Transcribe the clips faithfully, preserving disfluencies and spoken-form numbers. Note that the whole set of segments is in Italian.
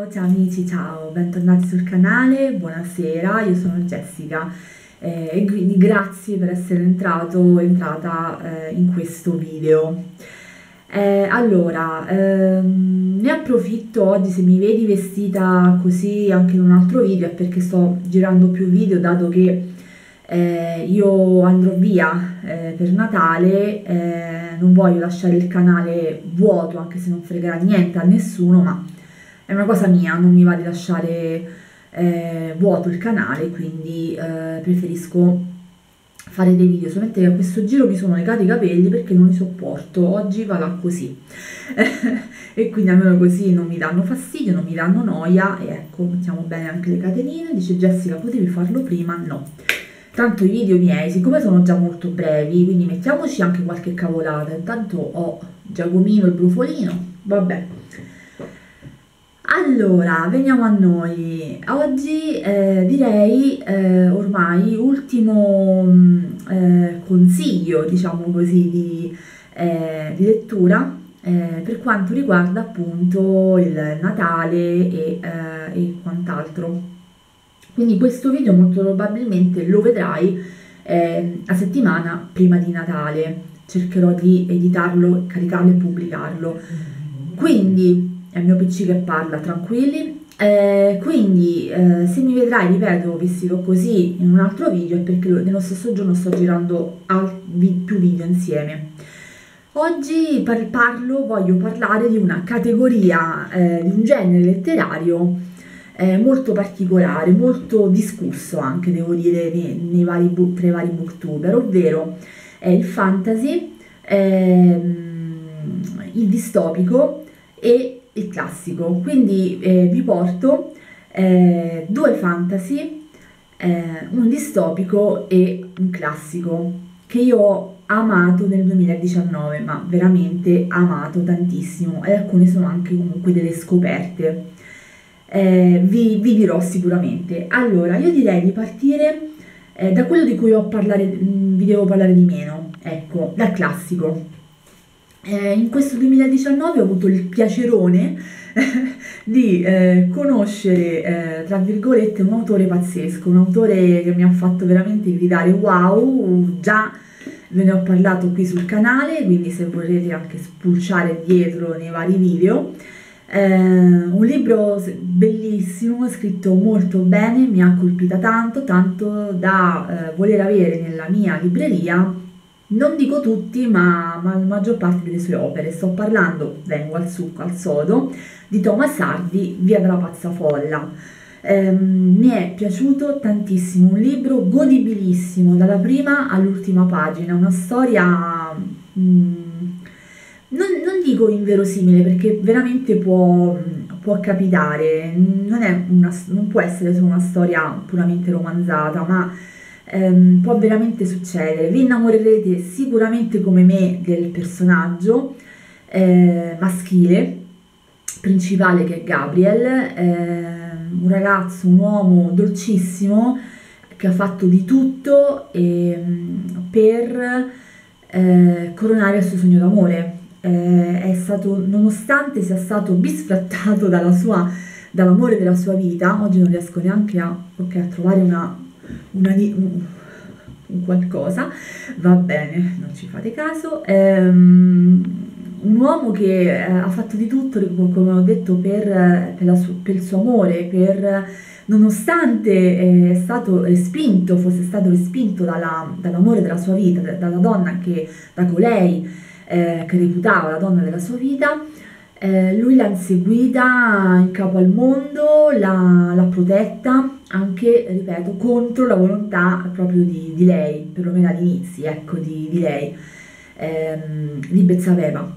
Ciao, ciao amici, ciao, bentornati sul canale, buonasera, io sono Jessica eh, e quindi grazie per essere entrato, entrata eh, in questo video. Eh, allora, ehm, ne approfitto oggi se mi vedi vestita così anche in un altro video, è perché sto girando più video dato che eh, io andrò via eh, per Natale, eh, non voglio lasciare il canale vuoto anche se non fregherà niente a nessuno, ma è una cosa mia, non mi va di lasciare eh, vuoto il canale, quindi eh, preferisco fare dei video. Solamente che a questo giro mi sono legati i capelli perché non li sopporto, oggi va là così e quindi almeno così non mi danno fastidio, non mi danno noia. E ecco, mettiamo bene anche le catenine. Dice Jessica, potevi farlo prima? No, tanto i video miei siccome sono già molto brevi, quindi mettiamoci anche qualche cavolata. Intanto ho Giacomino il brufolino, vabbè. Allora, veniamo a noi. Oggi eh, direi eh, ormai ultimo mh, eh, consiglio, diciamo così, di, eh, di lettura eh, per quanto riguarda appunto il Natale e, eh, e quant'altro. Quindi questo video molto probabilmente lo vedrai eh, a settimana prima di Natale. Cercherò di editarlo, caricarlo e pubblicarlo. Quindi è il mio P C che parla, tranquilli. Eh, quindi eh, se mi vedrai, ripeto, vestito così in un altro video è perché nello stesso giorno sto girando vi più video insieme. Oggi par parlo, voglio parlare di una categoria, eh, di un genere letterario eh, molto particolare, molto discusso anche, devo dire, nei, nei vari book, tra i vari booktuber, ovvero è il fantasy, ehm, il distopico e il classico. Quindi eh, vi porto eh, due fantasy, eh, un distopico e un classico che io ho amato nel duemiladiciannove, ma veramente amato tantissimo, e alcune sono anche comunque delle scoperte. Eh, vi, vi dirò sicuramente. Allora, io direi di partire eh, da quello di cui ho parlare, mh, vi devo parlare di meno, ecco, dal classico. Eh, in questo duemiladiciannove ho avuto il piacerone di eh, conoscere, eh, tra virgolette, un autore pazzesco, un autore che mi ha fatto veramente gridare wow. Già ve ne ho parlato qui sul canale, quindi se volete anche spulciare dietro nei vari video. Eh, un libro bellissimo, scritto molto bene, mi ha colpita tanto, tanto da eh, voler avere nella mia libreria. Non dico tutti, ma, ma la maggior parte delle sue opere. Sto parlando, vengo al succo, al sodo, di Thomas Hardy, Via della pazza folla. Ehm, mi è piaciuto tantissimo, un libro godibilissimo dalla prima all'ultima pagina, una storia, mh, non, non dico inverosimile perché veramente può, può capitare, non, è una, non può essere solo una storia puramente romanzata, ma Um, può veramente succedere. Vi innamorerete sicuramente come me del personaggio eh, maschile principale, che è Gabriel, eh, un ragazzo, un uomo dolcissimo che ha fatto di tutto eh, per eh, coronare il suo sogno d'amore. Eh, è stato, nonostante sia stato bisfrattato dalla sua, dall'amore della sua vita, oggi non riesco neanche a, okay, a trovare una Una, un, un qualcosa, va bene, non ci fate caso. Ehm, un uomo che eh, ha fatto di tutto, come ho detto, per, per, la su, per il suo amore, per, nonostante eh, è stato respinto, fosse stato respinto dalla, dall'amore della sua vita, dalla donna che, da colei eh, che reputava la donna della sua vita. Eh, lui l'ha inseguita in capo al mondo, l'ha protetta, anche, ripeto, contro la volontà proprio di, di lei, perlomeno agli inizi, ecco, di, di lei, ehm, di Betsabeba,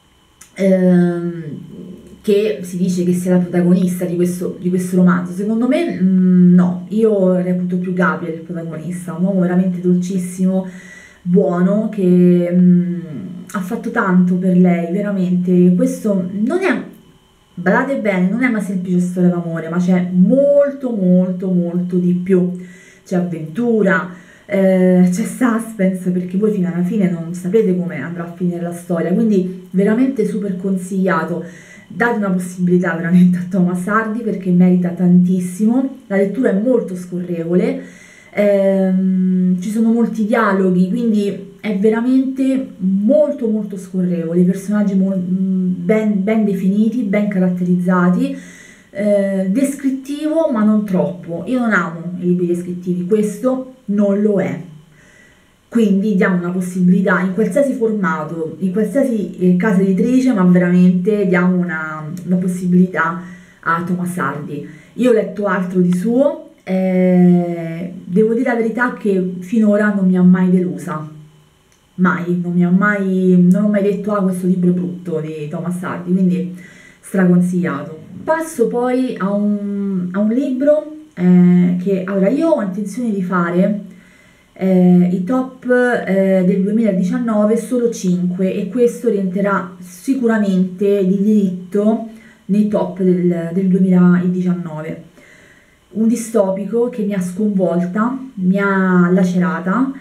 ehm, che si dice che sia la protagonista di questo, di questo romanzo. Secondo me mh, no, io reputo più Gabriel il protagonista, un uomo veramente dolcissimo, buono, che mh, ha fatto tanto per lei, veramente. Questo non è, badate bene, non è una semplice storia d'amore, ma c'è molto molto molto di più. C'è avventura, eh, c'è suspense, perché voi fino alla fine non sapete come andrà a finire la storia, quindi veramente super consigliato. date una possibilità veramente a Thomas Hardy perché merita tantissimo, la lettura è molto scorrevole, ehm, ci sono molti dialoghi, quindi è veramente molto molto scorrevole, i personaggi ben, ben definiti, ben caratterizzati, eh, descrittivo ma non troppo. Io non amo i libri descrittivi, questo non lo è. Quindi diamo una possibilità in qualsiasi formato, in qualsiasi eh, casa editrice, ma veramente diamo una, una possibilità a Thomas Hardy. Io ho letto altro di suo, eh, devo dire la verità che finora non mi ha mai delusa, mai, non mi ha mai, non ho mai detto ah questo libro è brutto di Thomas Hardy, quindi straconsigliato. Passo poi a un, a un libro eh, che allora io ho intenzione di fare eh, i top eh, del duemiladiciannove, solo cinque, e questo rientrerà sicuramente di diritto nei top del, del duemiladiciannove. Un distopico che mi ha sconvolta, mi ha lacerata,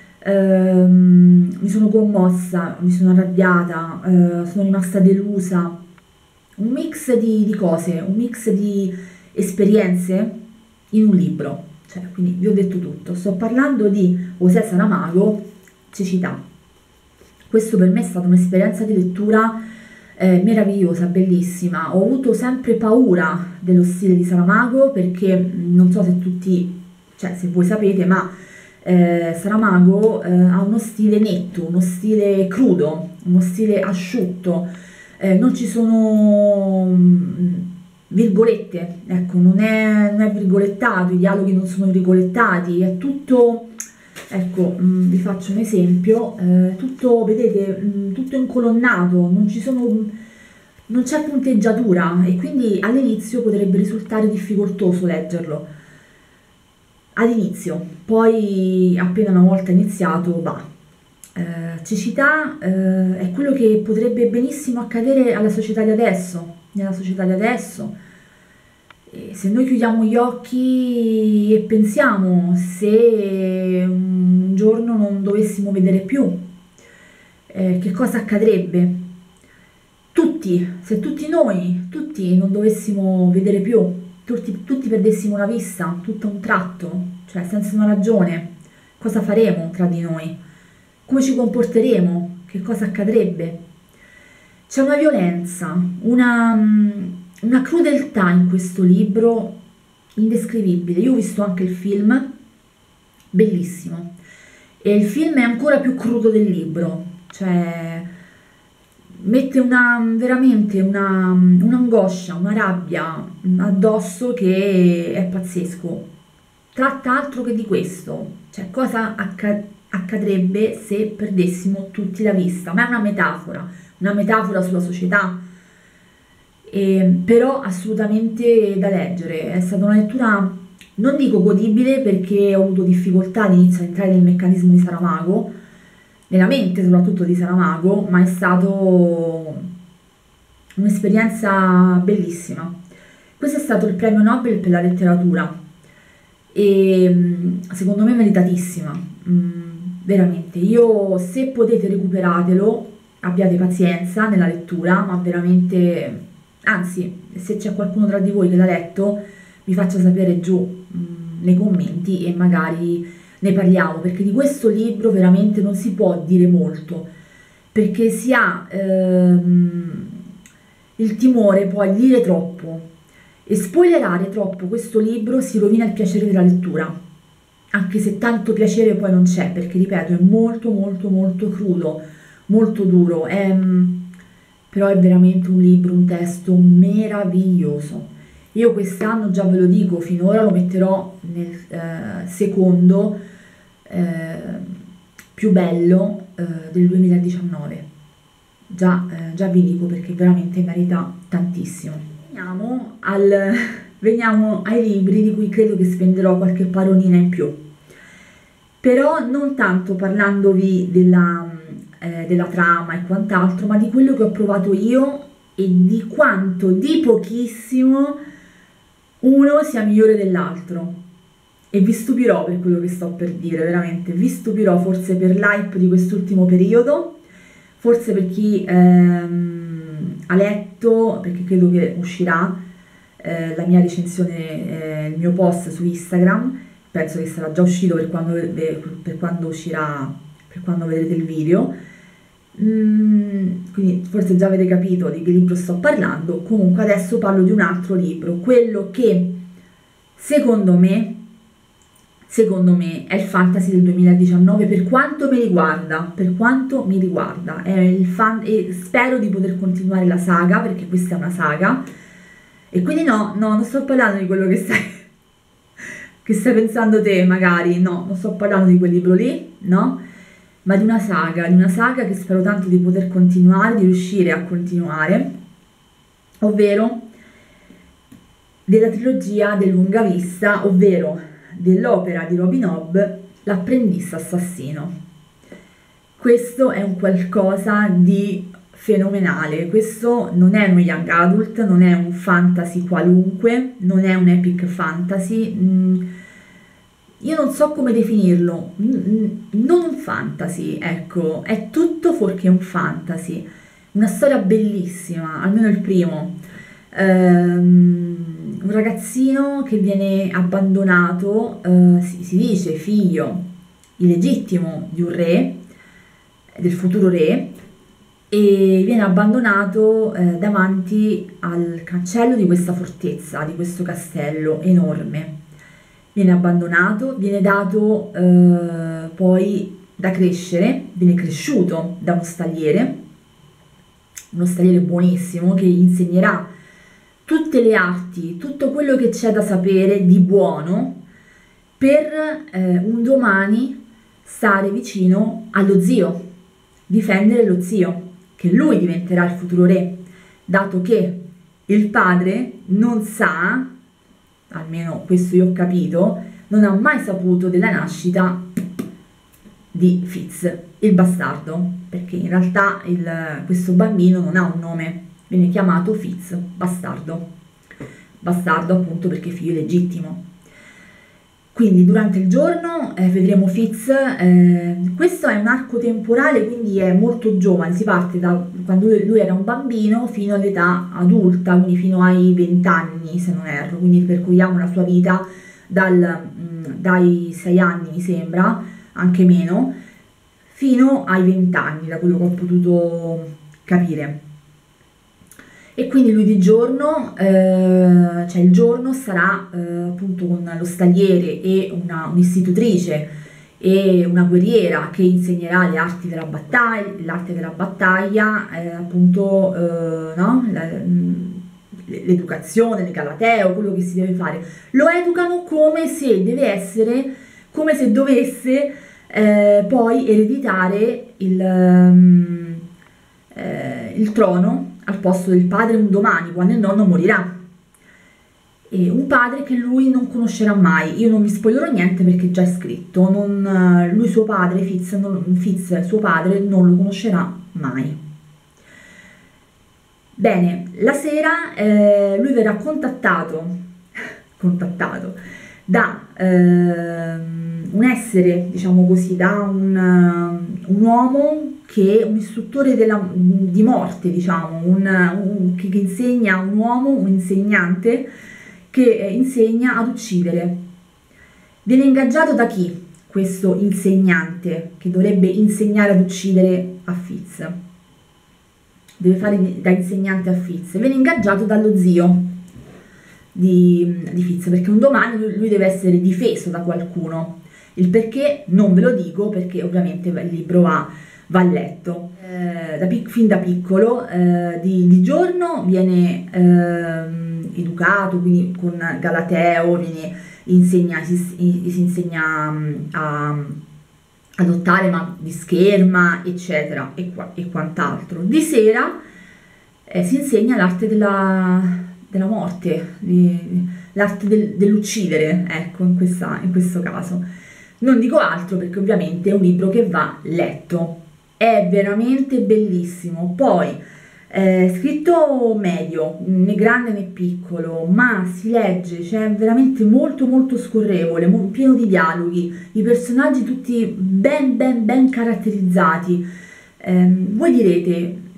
ehm, mi sono commossa, mi sono arrabbiata, eh, sono rimasta delusa, un mix di, di cose, un mix di esperienze in un libro. Cioè, quindi vi ho detto tutto, sto parlando di José Saramago, Cecità. Questo per me è stata un'esperienza di lettura eh, meravigliosa, bellissima. Ho avuto sempre paura dello stile di Saramago perché non so se tutti, cioè se voi sapete, ma eh, Saramago eh, ha uno stile netto, uno stile crudo, uno stile asciutto, eh, non ci sono mh, virgolette, ecco, non è, non è virgolettato, i dialoghi non sono virgolettati, è tutto, ecco, mh, vi faccio un esempio, eh, tutto, vedete, mh, tutto incolonnato, non ci sono, non c'è punteggiatura e quindi all'inizio potrebbe risultare difficoltoso leggerlo, all'inizio, poi appena una volta iniziato va. Eh, cecità eh, è quello che potrebbe benissimo accadere alla società di adesso, nella società di adesso. E se noi chiudiamo gli occhi e pensiamo se un giorno non dovessimo vedere più, eh, che cosa accadrebbe? Tutti, se tutti noi, tutti non dovessimo vedere più, tutti, tutti perdessimo la vista, tutto a un tratto, cioè senza una ragione, cosa faremo tra di noi? Come ci comporteremo? Che cosa accadrebbe? C'è una violenza, una, una crudeltà in questo libro indescrivibile. Io ho visto anche il film, bellissimo, e il film è ancora più crudo del libro, cioè mette una, veramente una, un'angoscia, una rabbia addosso che è pazzesco. Tratta altro che di questo, cioè cosa accade accadrebbe se perdessimo tutti la vista, ma è una metafora, una metafora sulla società, e, però assolutamente da leggere. È stata una lettura, non dico godibile perché ho avuto difficoltà all'inizio a entrare nel meccanismo di Saramago, nella mente soprattutto di Saramago, ma è stato un'esperienza bellissima. Questo è stato il premio Nobel per la letteratura e secondo me meritatissima. Veramente, io se potete recuperatelo, abbiate pazienza nella lettura, ma veramente, anzi, se c'è qualcuno tra di voi che l'ha letto, vi faccia sapere giù mh, nei commenti e magari ne parliamo, perché di questo libro veramente non si può dire molto, perché si ha ehm, il timore poi di dire troppo e spoilerare troppo questo libro si rovina il piacere della lettura. Anche se tanto piacere poi non c'è, perché ripeto, è molto molto molto crudo, molto duro, è, però è veramente un libro, un testo meraviglioso. Io quest'anno, già ve lo dico, finora lo metterò nel eh, secondo eh, più bello eh, del duemiladiciannove, già, eh, già vi dico perché veramente merita tantissimo. Veniamo al... Veniamo ai libri di cui credo che spenderò qualche parolina in più, però non tanto parlandovi della, eh, della trama e quant'altro, ma di quello che ho provato io e di quanto, di pochissimo, uno sia migliore dell'altro. E vi stupirò per quello che sto per dire, veramente, vi stupirò forse per l'hype di quest'ultimo periodo, forse per chi ehm, ha letto letto, perché credo che uscirà eh, la mia recensione, eh, il mio post su Instagram, penso che sarà già uscito per quando, per quando uscirà, per quando vedrete il video. Mm, quindi forse già avete capito di che libro sto parlando. Comunque adesso parlo di un altro libro, quello che secondo me secondo me è il fantasy del duemiladiciannove per quanto mi riguarda, per quanto mi riguarda, è il fan e spero di poter continuare la saga, perché questa è una saga, e quindi no, no, non sto parlando di quello che stai, che stai pensando te magari, no, non sto parlando di quel libro lì, no, ma di una saga, di una saga che spero tanto di poter continuare, di riuscire a continuare, ovvero della trilogia del Lunga Vista, ovvero dell'opera di Robin Hobb, L'apprendista assassino. Questo è un qualcosa di fenomenale, questo non è uno young adult, non è un fantasy qualunque, non è un epic fantasy, mm, io non so come definirlo, mm, non un fantasy, ecco, è tutto fuorché un fantasy, una storia bellissima, almeno il primo. Ehm, un ragazzino che viene abbandonato, eh, si, si dice figlio illegittimo di un re, del futuro re, e viene abbandonato eh, davanti al cancello di questa fortezza, di questo castello enorme. Viene abbandonato, viene dato eh, poi da crescere, viene cresciuto da uno stagliere, uno stagliere buonissimo che gli insegnerà tutte le arti, tutto quello che c'è da sapere di buono per eh, un domani stare vicino allo zio, difendere lo zio, che lui diventerà il futuro re, dato che il padre non sa, almeno questo io ho capito, non ha mai saputo della nascita di Fitz, il bastardo, perché in realtà il, questo bambino non ha un nome, viene chiamato Fitz, bastardo, bastardo appunto perché figlio legittimo. Quindi durante il giorno eh, vedremo Fitz, eh, questo è un arco temporale, quindi è molto giovane, si parte da quando lui, lui era un bambino fino all'età adulta, quindi fino ai venti anni se non erro, quindi percorriamo la sua vita dal, mh, dai sei anni mi sembra, anche meno, fino ai venti anni da quello che ho potuto capire. E quindi lui di giorno, eh, cioè il giorno sarà eh, appunto con lo stagliere e una, un'istitutrice e una guerriera che insegnerà le arti della battaglia, l'arte della battaglia, eh, appunto eh, no? La, l'educazione, il galateo, quello che si deve fare. Lo educano come se deve essere, come se dovesse eh, poi ereditare il, um, eh, il trono al posto del padre un domani, quando il nonno morirà. E un padre che lui non conoscerà mai. Io non vi spoilerò niente perché già è scritto. Non, lui, suo padre, Fitz, non, Fitz, suo padre, non lo conoscerà mai. Bene, la sera eh, lui verrà contattato, contattato da eh, un essere, diciamo così, da un, un uomo che è un istruttore della, di morte, diciamo, un, un, che, che insegna, un uomo, un insegnante che insegna ad uccidere. Viene ingaggiato da chi? Questo insegnante che dovrebbe insegnare ad uccidere a Fitz. Deve fare da insegnante a Fitz. Viene ingaggiato dallo zio di, di Fitz, perché un domani lui, lui deve essere difeso da qualcuno. Il perché non ve lo dico, perché ovviamente il libro va, va letto. Eh, da, fin da piccolo, eh, di, di giorno viene eh, educato, quindi con galateo, viene insegna, si, si insegna a adottare, ma di scherma, eccetera, e, qua, e quant'altro. Di sera eh, si insegna l'arte della, della morte, l'arte del, dell'uccidere, ecco, in, questa, in questo caso. Non dico altro perché ovviamente è un libro che va letto, è veramente bellissimo. Poi eh, scritto medio, né grande né piccolo, ma si legge, cioè veramente molto molto scorrevole, mo- pieno di dialoghi, i personaggi tutti ben ben ben caratterizzati. Eh, voi direte,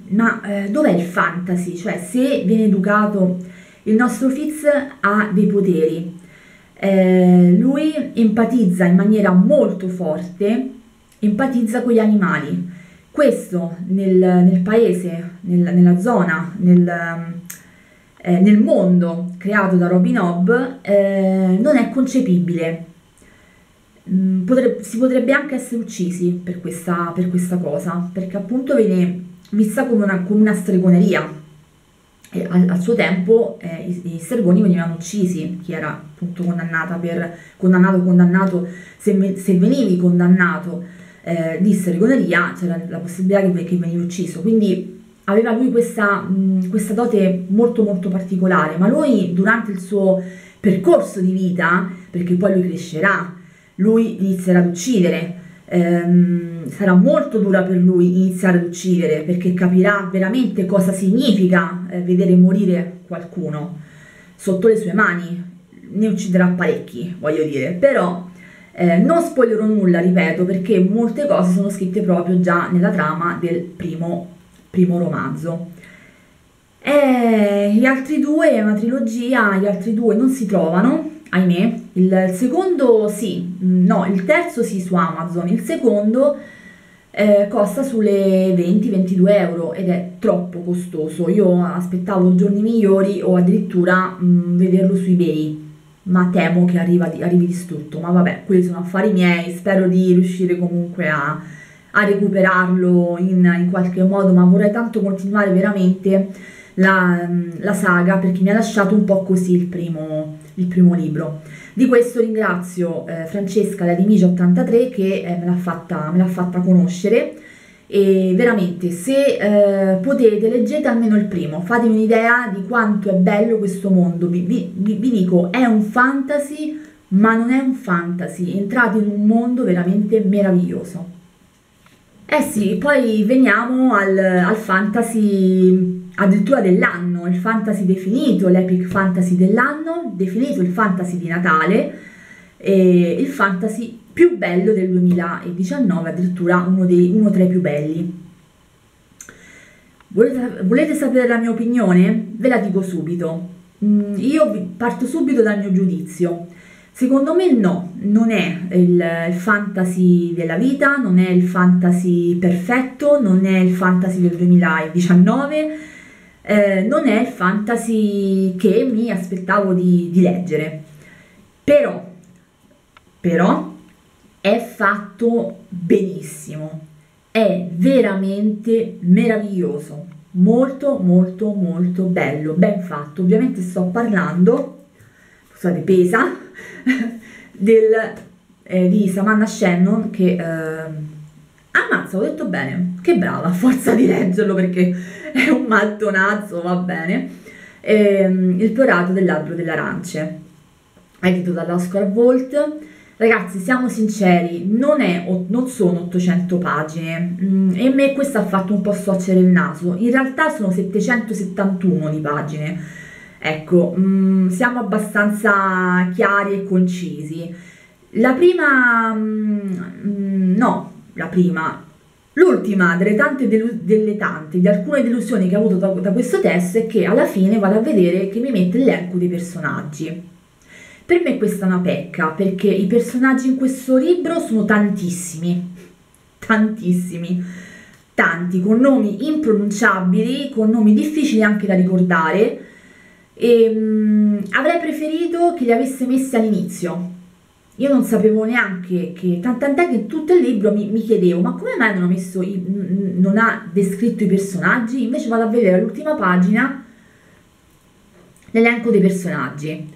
ma eh, dov'è il fantasy? Cioè, se viene educato, il nostro Fitz ha dei poteri, eh, lui empatizza in maniera molto forte, empatizza con gli animali. Questo nel, nel paese, nel- nella zona, nel, eh, nel mondo creato da Robin Hood, eh, non è concepibile. Mm, potre- si potrebbe anche essere uccisi per questa, per questa cosa, perché appunto viene vista come una, come una stregoneria. E al, al suo tempo eh, i, i stregoni venivano uccisi, chi era appunto condannata per, condannato o condannato, se, ve- se venivi condannato eh, di stregoneria c'era la possibilità che, ve- che venivi ucciso, quindi aveva lui questa, mh, questa dote molto molto particolare, ma lui durante il suo percorso di vita, perché poi lui crescerà, lui inizierà ad uccidere, ehm, sarà molto dura per lui iniziare ad uccidere perché capirà veramente cosa significa eh, vedere morire qualcuno sotto le sue mani, ne ucciderà parecchi, voglio dire, però eh, non spoilerò nulla, ripeto, perché molte cose sono scritte proprio già nella trama del primo, primo romanzo. E gli altri due, è una trilogia, gli altri due non si trovano, ahimè. Il secondo sì, mm, no, il terzo sì su Amazon, il secondo eh, costa sulle venti ventidue euro ed è troppo costoso. Io aspettavo giorni migliori o addirittura mm, vederlo su eBay, ma temo che arriva di- arrivi distrutto. Ma vabbè, quelli sono affari miei, spero di riuscire comunque a, a recuperarlo in, in qualche modo, ma vorrei tanto continuare veramente la, la saga perché mi ha lasciato un po' così il primo, il primo libro. Di questo ringrazio eh, Francesca la Dimigia ottantatré che eh, me l'ha fatta, me l'ha fatta conoscere e veramente se eh, potete leggete almeno il primo, fatevi un'idea di quanto è bello questo mondo. Vi, vi- vi- vi dico, è un fantasy, ma non è un fantasy, entrate in un mondo veramente meraviglioso. Eh sì, poi veniamo al, al fantasy addirittura dell'anno, il fantasy definito, l'epic fantasy dell'anno, definito il fantasy di Natale, e il fantasy più bello del duemiladiciannove, addirittura uno, dei, uno tra i più belli. Volete, volete sapere la mia opinione? Ve la dico subito. Mm, io vi- parto subito dal mio giudizio. Secondo me no, non è il, il fantasy della vita, non è il fantasy perfetto, non è il fantasy del duemiladiciannove, eh, non è il fantasy che mi aspettavo di, di leggere. Però, però è fatto benissimo, è veramente meraviglioso, molto molto molto bello, ben fatto. Ovviamente sto parlando, scusate, pesa, del, eh, di Samanna Shannon che eh, ammazza, ho detto bene, che brava, a forza di leggerlo perché è un mattonazzo, va bene. Ehm, il Piorato dell'albero delle arance, edito dall'Oscar Volt. Ragazzi, siamo sinceri, non, è, o- non sono ottocento pagine mm, e a me questo ha fatto un po' storcere il naso. In realtà sono settecentosettantuno di pagine. Ecco, mm, siamo abbastanza chiari e concisi. La prima, mm, mm, no, la prima, l'ultima delle tante, delu- delle tante, di alcune delusioni che ho avuto da, da questo testo è che alla fine vado a vedere che mi mette l'elenco dei personaggi. Per me questa è una pecca, perché i personaggi in questo libro sono tantissimi, tantissimi, tanti, con nomi impronunciabili, con nomi difficili anche da ricordare, e mm, avrei preferito che li avesse messi all'inizio. Io non sapevo neanche che, tant- tant'è che in tutto il libro mi, mi chiedevo, ma come mai non ha messo i- n- non ha descritto i personaggi? Invece vado a vedere all'ultima pagina l'elenco dei personaggi.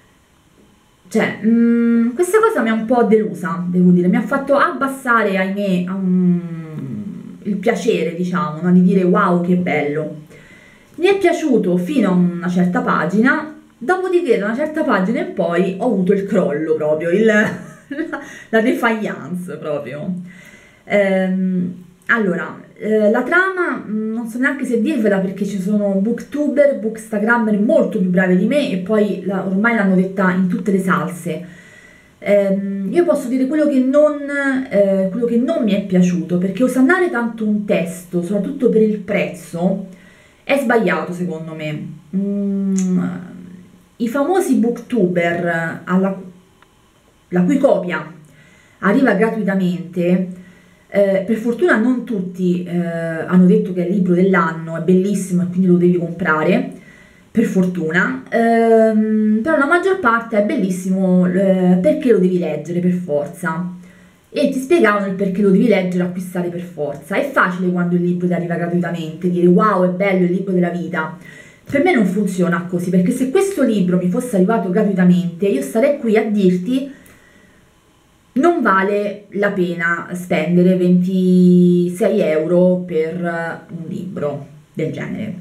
Cioè, mm, questa cosa mi ha un po' delusa, devo dire, mi ha fatto abbassare, ahimè, um, il piacere, diciamo, no? Di dire wow, che bello. Mi è piaciuto fino a una certa pagina, dopodiché da una certa pagina in poi ho avuto il crollo proprio, il, la, la defiance proprio. Ehm, allora, eh, la trama mh, non so neanche se dirvela perché ci sono booktuber, bookstagrammer molto più bravi di me e poi la- ormai l'hanno detta in tutte le salse. Ehm, io posso dire quello che non, eh, quello che non mi è piaciuto, perché osannare tanto un testo, soprattutto per il prezzo, è sbagliato secondo me. Mm, i famosi booktuber, alla, la cui copia arriva gratuitamente, eh, per fortuna non tutti eh, hanno detto che è il libro dell'anno, è bellissimo e quindi lo devi comprare, per fortuna, ehm, però la maggior parte è bellissimo eh, perché lo devi leggere per forza. E ti spiegavano il perché lo devi leggere e acquistare per forza. È facile quando il libro ti arriva gratuitamente, dire wow, è bello il libro della vita. Per me non funziona così, perché se questo libro mi fosse arrivato gratuitamente, io starei qui a dirti non vale la pena spendere ventisei euro per un libro del genere.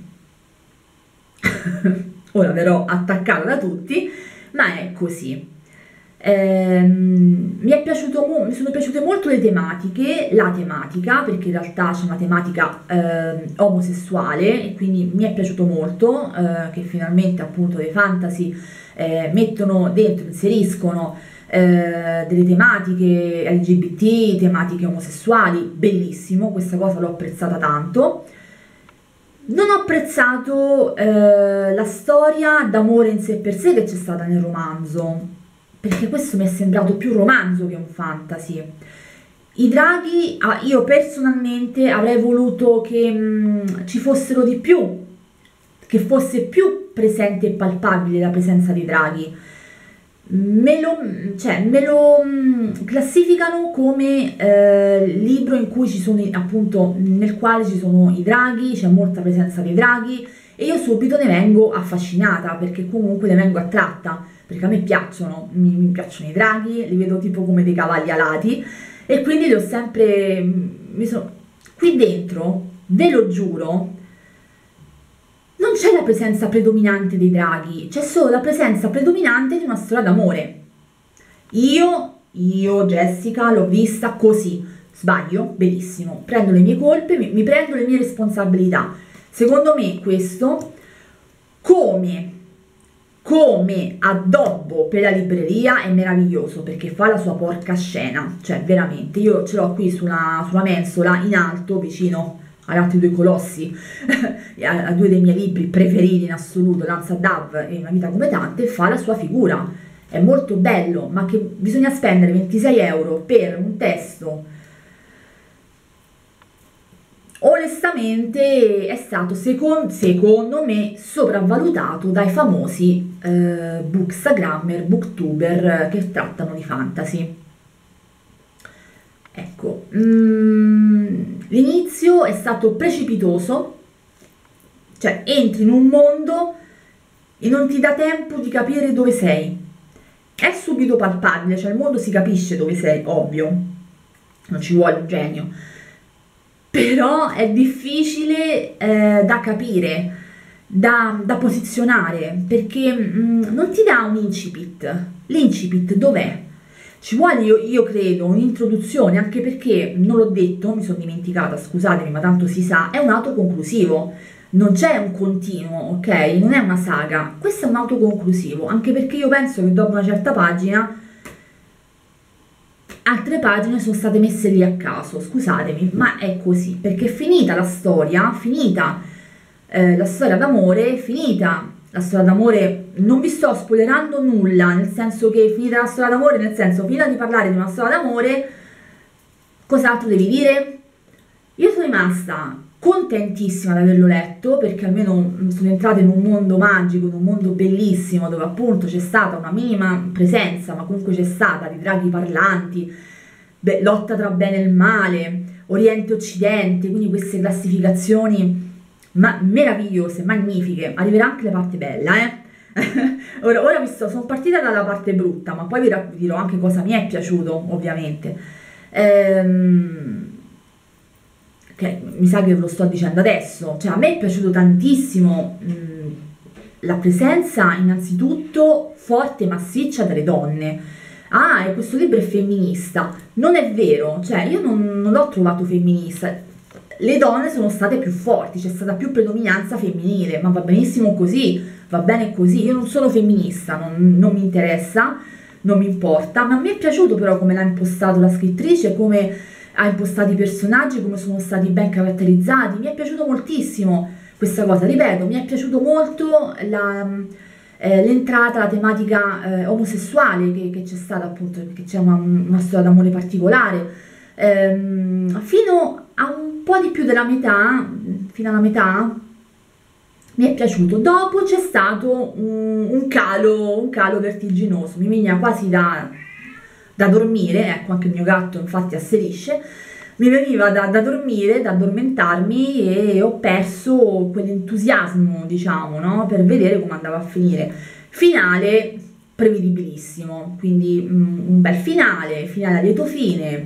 Ora verrò attaccata da tutti, ma è così. Ehm, mi è piaciuto mo- mi sono piaciute molto le tematiche, la tematica, perché in realtà c'è una tematica ehm, omosessuale e quindi mi è piaciuto molto eh, che finalmente appunto dei fantasy eh, mettono dentro, inseriscono eh, delle tematiche L G B T, tematiche omosessuali, bellissimo, questa cosa l'ho apprezzata tanto. Non ho apprezzato eh, la storia d'amore in sé per sé che c'è stata nel romanzo, perché questo mi è sembrato più romanzo che un fantasy. I draghi, ah, io personalmente avrei voluto che mh, ci fossero di più, che fosse più presente e palpabile la presenza dei draghi. Me lo, cioè, me lo mh, classificano come eh, libro in cui ci sono, i- appunto, nel quale ci sono i draghi, c'è molta presenza dei draghi e io subito ne vengo affascinata perché comunque ne vengo attratta, perché a me piacciono, mi, mi piacciono i draghi, li vedo tipo come dei cavalli alati e quindi li ho sempre, mi sono, qui dentro, ve lo giuro, non c'è la presenza predominante dei draghi, c'è solo la presenza predominante di una storia d'amore. Io, io, Jessica, l'ho vista così. Sbaglio? Benissimo. Prendo le mie colpe, mi, mi prendo le mie responsabilità. Secondo me questo, come, come addobbo per la libreria, è meraviglioso perché fa la sua porca scena. Cioè, veramente, io ce l'ho qui sulla, sulla mensola, in alto, vicino agli altri due colossi, a, a due dei miei libri preferiti in assoluto, Lanza Dav e Una vita come tante, fa la sua figura. È molto bello, ma che bisogna spendere ventisei euro per un testo, onestamente è stato secon- secondo me sopravvalutato dai famosi eh, bookstagrammer, booktuber che trattano di fantasy. Ecco, mm, l'inizio è stato precipitoso, cioè entri in un mondo e non ti dà tempo di capire dove sei. È subito palpabile, cioè il mondo si capisce dove sei, ovvio, non ci vuole un genio, però è difficile eh, da capire, da, da posizionare, perché mm, non ti dà un incipit. L'incipit dov'è? Ci vuole, io, io credo, un'introduzione, anche perché, non l'ho detto, mi sono dimenticata, scusatemi, ma tanto si sa, è un autoconclusivo, non c'è un continuo, ok? Non è una saga, questo è un autoconclusivo, anche perché io penso che dopo una certa pagina altre pagine sono state messe lì a caso, scusatemi, ma è così, perché è finita la storia, finita eh, la storia d'amore, finita la storia d'amore, non vi sto spoilerando nulla, nel senso che finita la storia d'amore, nel senso, finita di parlare di una storia d'amore, cos'altro devi dire? Io sono rimasta contentissima di averlo letto perché almeno sono entrata in un mondo magico, in un mondo bellissimo dove appunto c'è stata una minima presenza, ma comunque c'è stata di draghi parlanti, beh, lotta tra bene e il male, Oriente e Occidente, quindi queste classificazioni ma meravigliose, magnifiche. Arriverà anche la parte bella, eh? ora, ora mi sto, sono partita dalla parte brutta, ma poi vi ra- dirò anche cosa mi è piaciuto, ovviamente. Ehm, che mi sa che ve lo sto dicendo adesso, cioè a me è piaciuto tantissimo mh, la presenza innanzitutto forte e massiccia delle donne. Ah, e questo libro è femminista. Non è vero, cioè io non, non l'ho trovato femminista. Le donne sono state più forti, c'è stata più predominanza femminile, ma va benissimo così, va bene così. Io non sono femminista, non, non mi interessa, non mi importa, ma mi è piaciuto però come l'ha impostato la scrittrice, come ha impostato i personaggi, come sono stati ben caratterizzati, mi è piaciuto moltissimo questa cosa, ripeto, mi è piaciuto molto la, eh, l'entrata, la tematica eh, omosessuale che, che c'è stata, appunto, perché c'è una, una storia d'amore particolare, ehm, fino a un po' di più della metà, fino alla metà, mi è piaciuto. Dopo c'è stato un, un calo, un calo vertiginoso, mi veniva quasi da, da dormire, ecco, anche il mio gatto infatti asserisce, mi veniva da, da dormire, da addormentarmi, e ho perso quell'entusiasmo, diciamo, no? Per vedere come andava a finire. Finale prevedibilissimo, quindi mm, un bel finale, finale a lieto fine.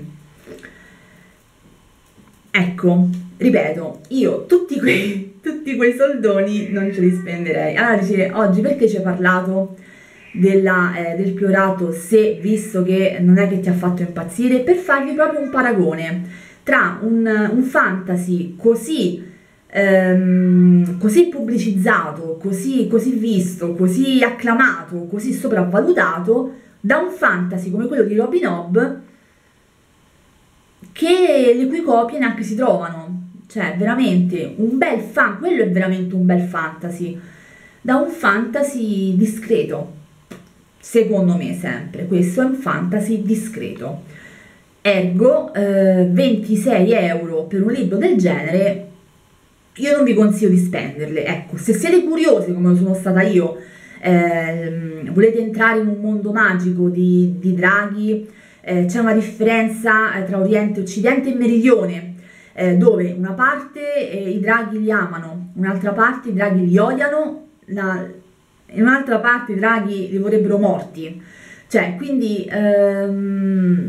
Ecco, ripeto, io tutti quei tutti quei soldoni non ce li spenderei. Allora dice, oggi perché ci hai parlato della, eh, del priorato, se visto che non è che ti ha fatto impazzire? Per farvi proprio un paragone tra un, un fantasy così, ehm, così pubblicizzato, così, così visto, così acclamato, così sopravvalutato, da un fantasy come quello di Robin Hobb, che le cui copie neanche si trovano. Cioè, veramente un bel fan, quello è veramente un bel fantasy, da un fantasy discreto, secondo me sempre, questo è un fantasy discreto. Ergo, eh, ventisei euro per un libro del genere, io non vi consiglio di spenderle. Ecco, se siete curiosi, come lo sono stata io, eh, volete entrare in un mondo magico di, di draghi, eh, c'è una differenza eh, tra Oriente, Occidente e Meridione, Eh, dove una parte eh, i draghi li amano, un'altra parte i draghi li odiano, la, in un'altra parte i draghi li vorrebbero morti. Cioè, quindi ehm,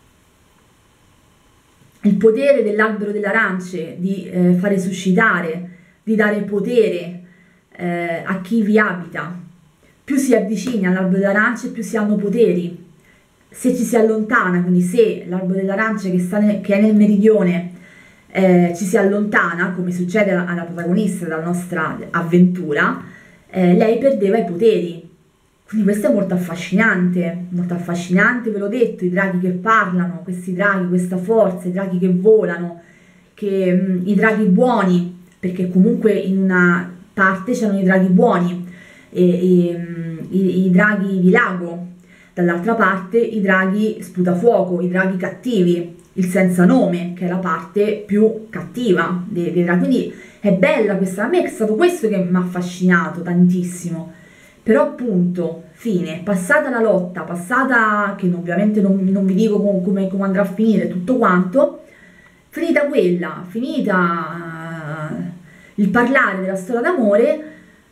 il potere dell'albero dell'arance di eh, fare suscitare, di dare potere eh, a chi vi abita. Più si avvicina all'albero dell'arance, più si hanno poteri. Se ci si allontana, quindi se l'albero dell'arance che, sta nel, che è nel meridione Eh, ci si allontana, come succede alla, alla protagonista della nostra avventura, eh, lei perdeva i poteri. Quindi questo è molto affascinante, molto affascinante, ve l'ho detto, i draghi che parlano, questi draghi, questa forza, i draghi che volano, che, mh, i draghi buoni, perché comunque in una parte c'erano i draghi buoni, e, e, mh, i, i draghi di lago, dall'altra parte i draghi sputafuoco, i draghi cattivi, il senza nome, che è la parte più cattiva dei, dei draghi. Quindi è bella questa, a me è stato questo che mi ha affascinato tantissimo. Però appunto, fine, passata la lotta, passata, che ovviamente non, non vi dico com- come, come andrà a finire tutto quanto, finita quella, finita uh, il parlare della storia d'amore,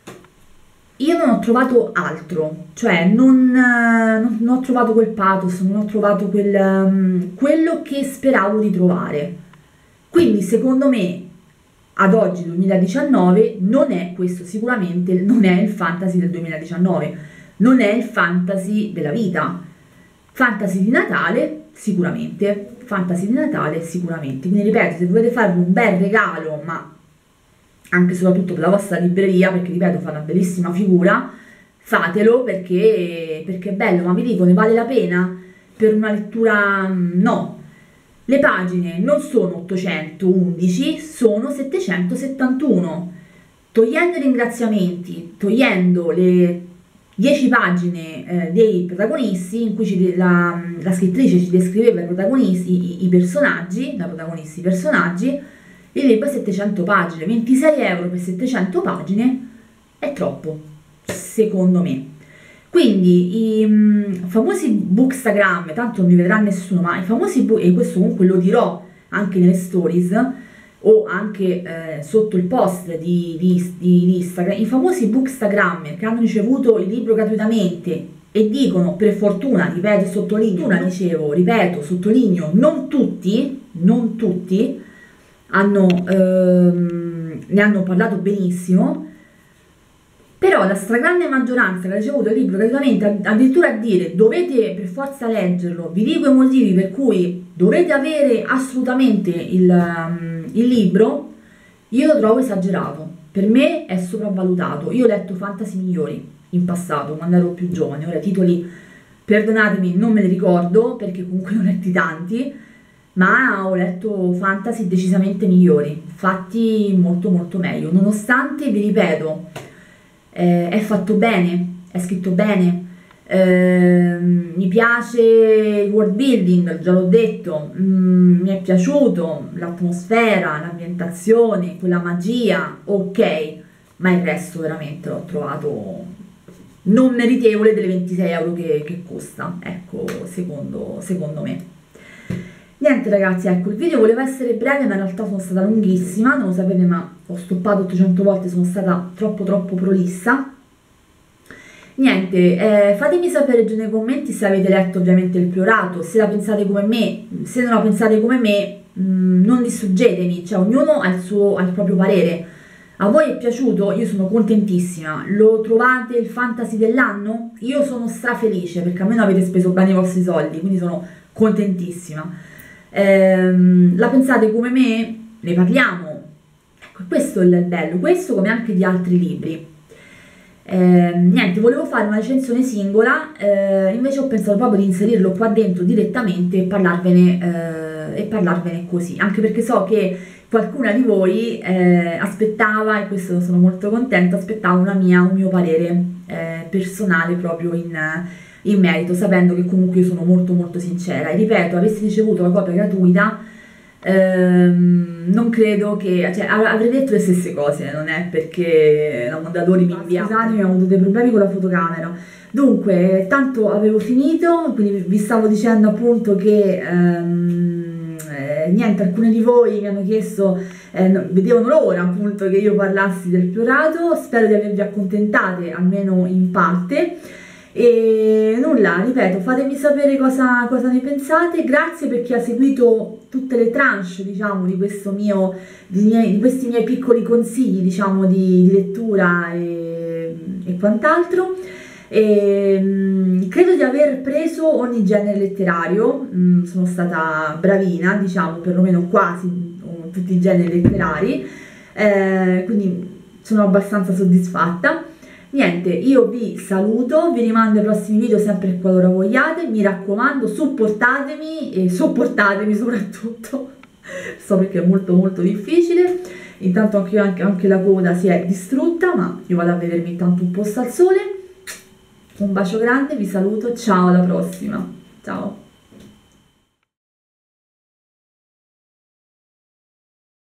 io non ho trovato altro, cioè non, non, non ho trovato quel pathos, non ho trovato quel, um, quello che speravo di trovare. Quindi secondo me, ad oggi duemiladiciannove, non è questo, sicuramente non è il fantasy del duemiladiciannove, non è il fantasy della vita. Fantasy di Natale sicuramente, fantasy di Natale sicuramente. Quindi ripeto, se volete farvi un bel regalo, ma anche e soprattutto per la vostra libreria, perché ripeto fa una bellissima figura, fatelo perché, perché è bello, ma vi dico, ne vale la pena per una lettura? No. Le pagine non sono ottocentoundici, sono settecentosettantuno. Togliendo i ringraziamenti, togliendo le dieci pagine eh, dei protagonisti, in cui ci, la, la scrittrice ci descriveva i protagonisti, i, i personaggi, la protagonista, i personaggi, il libro è settecento pagine, ventisei euro per settecento pagine è troppo, secondo me. Quindi i um, famosi bookstagram, tanto non mi vedrà nessuno, ma i famosi book, e questo comunque lo dirò anche nelle stories o anche eh, sotto il post di, di, di Instagram, i famosi bookstagrammer che hanno ricevuto il libro gratuitamente e dicono, per fortuna, ripeto, sottolineo, fortuna, dicevo, ripeto, sottolineo, non tutti, non tutti, hanno, ehm, ne hanno parlato benissimo, però la stragrande maggioranza che ha ricevuto il libro gratuitamente, addirittura a dire dovete per forza leggerlo, vi dico i motivi per cui dovete avere assolutamente il, um, il libro, io lo trovo esagerato, per me è sopravvalutato. Io ho letto fantasy migliori in passato, quando ero più giovane, ora titoli Perdonatemi, non me li ricordo perché comunque ne ho letti tanti, ma ho letto fantasy decisamente migliori, fatti molto molto meglio, nonostante, vi ripeto, eh, è fatto bene, è scritto bene, ehm, mi piace il world building, già l'ho detto, mm, mi è piaciuto l'atmosfera, l'ambientazione, quella magia, ok, ma il resto veramente l'ho trovato non meritevole delle ventisei euro che, che costa, ecco, secondo, secondo me. Niente ragazzi, ecco, il video voleva essere breve, ma in realtà sono stata lunghissima, non lo sapete, ma ho stoppato ottocento volte, sono stata troppo troppo prolissa. Niente, eh, fatemi sapere giù nei commenti se avete letto ovviamente Il Priorato, se la pensate come me, se non la pensate come me, mh, non distruggetemi, cioè ognuno ha il suo, ha il proprio parere. A voi è piaciuto? Io sono contentissima. Lo trovate il fantasy dell'anno? Io sono strafelice perché almeno avete speso bene i vostri soldi, quindi sono contentissima. Ehm, la pensate come me? Ne parliamo. Ecco, questo è il bello, questo come anche di altri libri. Eh, niente, volevo fare una recensione singola, eh, invece ho pensato proprio di inserirlo qua dentro direttamente e parlarvene, eh, e parlarvene così, anche perché so che qualcuna di voi eh, aspettava, e questo sono molto contenta, aspettava una mia, un mio parere eh, personale proprio in, in merito, sapendo che comunque io sono molto molto sincera. E ripeto, avessi ricevuto la copia gratuita, Ehm, non credo che, cioè, av- avrei detto le stesse cose, non è perché la Mondadori mi invia. Scusatemi, ho avuto dei problemi con la fotocamera. Dunque, tanto avevo finito, quindi vi stavo dicendo appunto che ehm, eh, niente, alcuni di voi mi hanno chiesto, eh, no- vedevano l'ora appunto che io parlassi del Priorato, spero di avervi accontentate almeno in parte. E nulla, ripeto, fatemi sapere cosa, cosa ne pensate. Grazie per chi ha seguito tutte le tranche, diciamo, di questo mio, di, miei, di questi miei piccoli consigli, diciamo, di, di lettura e, e quant'altro. E, mh, credo di aver preso ogni genere letterario, mh, sono stata bravina, diciamo, perlomeno quasi uh, tutti i generi letterari, eh, quindi sono abbastanza soddisfatta. Niente, io vi saluto, vi rimando ai prossimi video sempre qualora vogliate, mi raccomando, supportatemi e sopportatemi soprattutto, so perché è molto molto difficile. Intanto anche, anche, anche la coda si è distrutta, ma io vado a vedermi intanto un posto al sole. Un bacio grande, vi saluto, ciao, alla prossima, ciao!